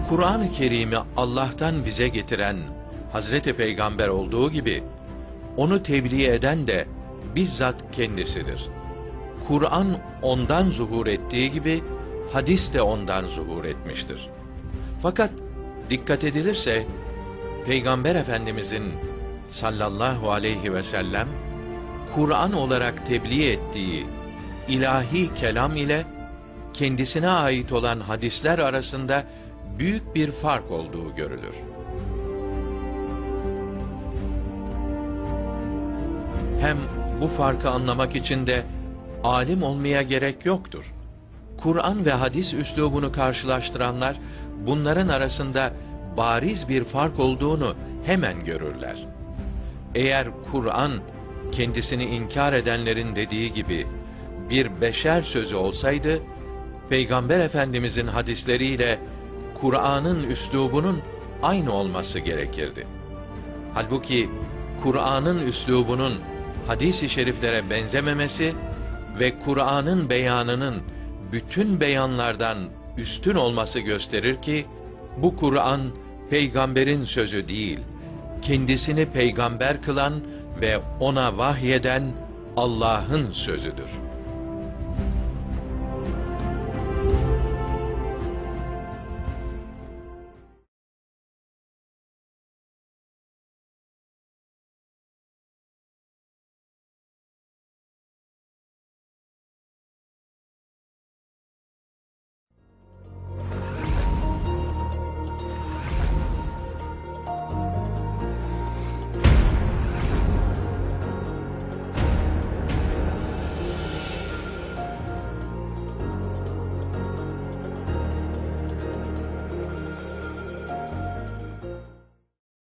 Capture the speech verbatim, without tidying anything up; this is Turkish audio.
Kur'an-ı Kerim'i Allah'tan bize getiren Hazreti Peygamber olduğu gibi, onu tebliğ eden de bizzat kendisidir. Kur'an ondan zuhur ettiği gibi, hadis de ondan zuhur etmiştir. Fakat dikkat edilirse, Peygamber Efendimizin sallallahu aleyhi ve sellem, Kur'an olarak tebliğ ettiği ilahi kelam ile, kendisine ait olan hadisler arasında büyük bir fark olduğu görülür. Hem bu farkı anlamak için de alim olmaya gerek yoktur. Kur'an ve hadis üslubunu karşılaştıranlar, bunların arasında bariz bir fark olduğunu hemen görürler. Eğer Kur'an, kendisini inkar edenlerin dediği gibi bir beşer sözü olsaydı, Peygamber Efendimizin hadisleriyle Kur'an'ın üslubunun aynı olması gerekirdi. Halbuki Kur'an'ın üslubunun hadis-i şeriflere benzememesi ve Kur'an'ın beyanının bütün beyanlardan üstün olması gösterir ki, bu Kur'an peygamberin sözü değil, kendisini peygamber kılan ve ona vahyeden Allah'ın sözüdür.